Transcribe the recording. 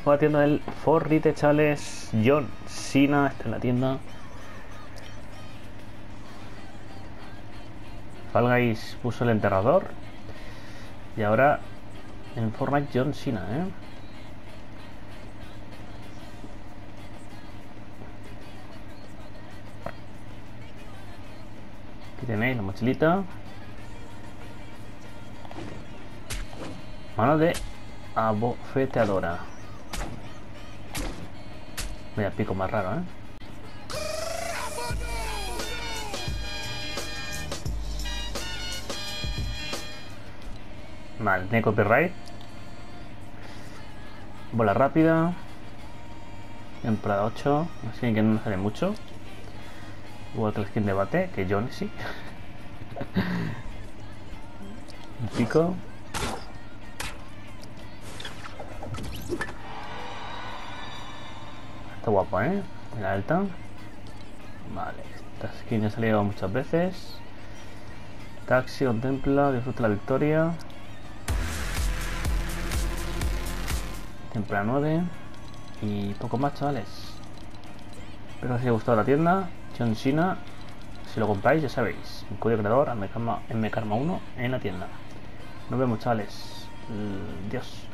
Fue a la tienda del Fortnite, chavales. John Cena está en la tienda. Fall Guys puso el enterrador. Y ahora en Fortnite John Cena, Aquí tenéis la mochilita. Mano de abofeteadora. Mira, pico más raro, Vale, tiene copyright. Bola rápida. Temporada 8. Así que no me sale mucho. Igual que el skin de bate, que John sí. Un pico. Está guapo, La alta. Vale, esta skin ya ha salido muchas veces. Taxi, contempla, disfruta la victoria. Temporada 9. Y poco más, chavales. Espero que os haya gustado la tienda. John Cena. Si lo compráis, ya sabéis. El código creador MKarma1 en la tienda. Nos vemos, chavales. Adiós.